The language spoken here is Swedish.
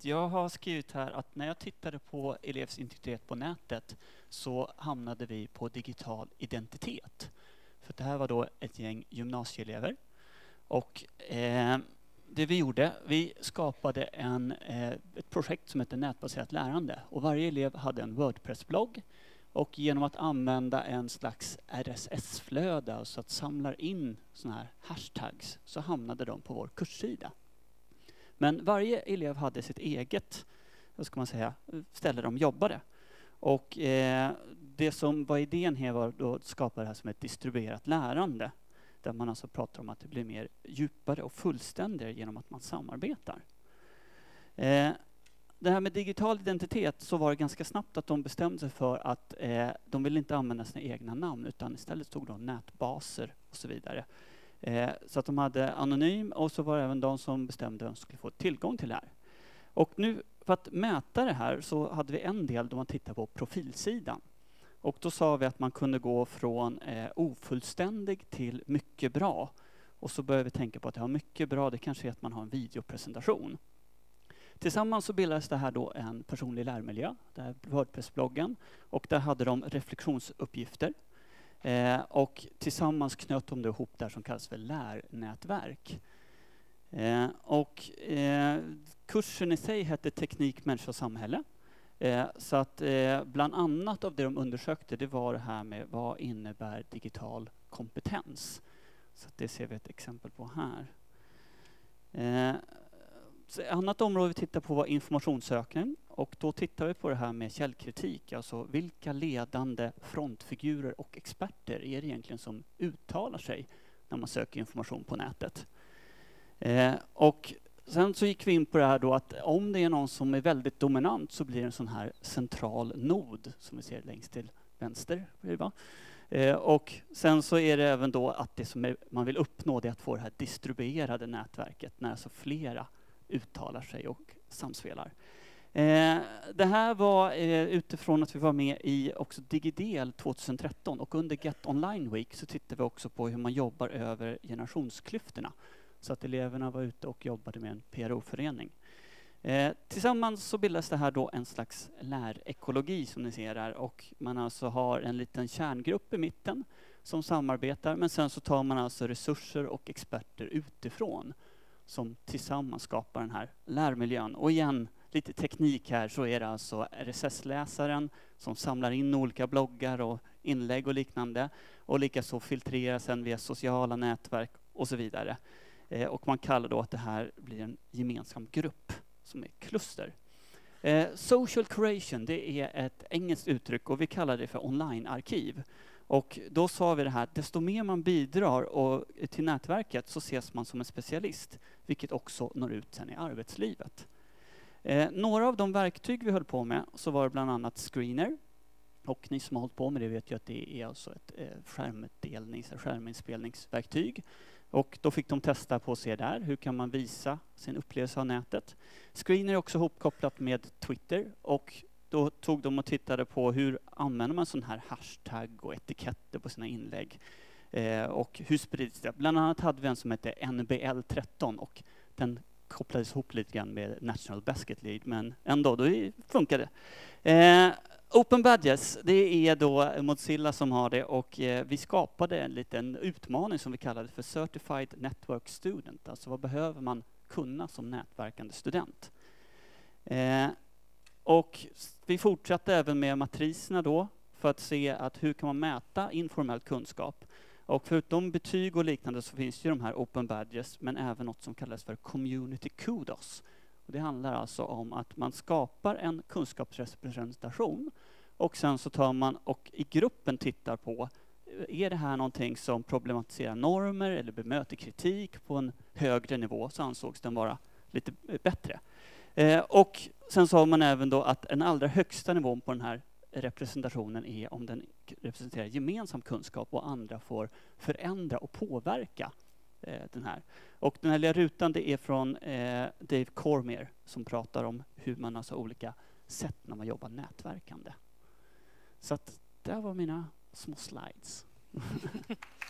Jag har skrivit här att när jag tittade på elevs integritet på nätet så hamnade vi på digital identitet. För det här var då ett gäng gymnasieelever. Och det vi gjorde, vi skapade ett projekt som heter nätbaserat lärande. Och varje elev hade en Wordpress-blogg. Och genom att använda en slags RSS-flöde, alltså att samla in såna här hashtags, så hamnade de på vår kurssida. Men varje elev hade sitt eget, vad ska man säga, ställe de jobbade. Och det som var idén här var då att skapa det här som ett distribuerat lärande. Där man alltså pratar om att det blir mer djupare och fullständigare genom att man samarbetar. Det här med digital identitet, så var det ganska snabbt att de bestämde sig för att de ville inte använda sina egna namn, utan istället tog de nätbaser och så vidare. Så att de hade anonym, och så var det även de som bestämde vem som skulle få tillgång till det här. Och nu, för att mäta det här, så hade vi en del då man tittar på profilsidan. Och då sa vi att man kunde gå från ofullständig till mycket bra. Och så började vi tänka på att mycket bra, det kanske är att man har en videopresentation. Tillsammans så bildades det här då en personlig lärmiljö, där Wordpress-bloggen. Och där hade de reflektionsuppgifter. Och tillsammans knöt de ihop det som kallas för lärnätverk. Kursen i sig hette Teknik, människa och samhälle. Så att bland annat av det de undersökte, det var det här med vad innebär digital kompetens. Så att det ser vi ett exempel på här. Ett annat område vi tittar på var informationssökning. Och då tittar vi på det här med källkritik. Alltså vilka ledande frontfigurer och experter är det egentligen som uttalar sig när man söker information på nätet. Och sen så gick vi in på det här då att om det är någon som är väldigt dominant så blir det en sån här central nod som vi ser längst till vänster. Och sen så är det även då att det som man vill uppnå det är att få det här distribuerade nätverket när alltså flera uttalar sig och samspelar. Det här var utifrån att vi var med i också Digidel 2013, och under Get Online Week så tittade vi också på hur man jobbar över generationsklyftorna. Så att eleverna var ute och jobbade med en PRO-förening. Tillsammans så bildas det här då en slags lärekologi som ni ser här, och man alltså har en liten kärngrupp i mitten som samarbetar, men sen så tar man alltså resurser och experter utifrån som tillsammans skapar den här lärmiljön. Och igen, lite teknik här, så är det alltså RSS-läsaren som samlar in olika bloggar och inlägg och liknande, och likaså filtrerar sen via sociala nätverk och så vidare. Och man kallar då att det här blir en gemensam grupp som är kluster. Social curation, det är ett engelskt uttryck, och vi kallar det för online-arkiv. Och då sa vi det här, desto mer man bidrar till nätverket så ses man som en specialist, vilket också når ut sen i arbetslivet. Några av de verktyg vi höll på med så var det bland annat Screener. Och ni som har hållit på med det vet ju att det är alltså ett skärminspelningsverktyg. Och då fick de testa på att se där, hur kan man visa sin upplevelse av nätet. Screener är också ihopkopplat med Twitter, och då tog de och tittade på hur använder man sån här hashtag och etiketter på sina inlägg. Och hur sprids det? Bland annat hade vi en som hette NBL13, och den kopplades ihop lite grann med National Basket League, men ändå, då funkade det. Open Badges, det är då Mozilla som har det, och vi skapade en liten utmaning som vi kallade för Certified Network Student. Alltså vad behöver man kunna som nätverkande student? Och vi fortsatte även med matriserna då för att se att hur kan man mäta informell kunskap. Och förutom betyg och liknande så finns ju de här Open Badges, men även något som kallas för Community Kudos. Och det handlar alltså om att man skapar en kunskapsrepresentation, och sen så tar man och i gruppen tittar på, är det här någonting som problematiserar normer eller bemöter kritik på en högre nivå, så ansågs den vara lite bättre. Och sen sa man även då att den allra högsta nivån på den här representationen är om den representerar gemensam kunskap och andra får förändra och påverka den här. Och den här lilla rutan, det är från Dave Cormier som pratar om hur man alltså olika sätt när man jobbar nätverkande. Så att det var mina små slides.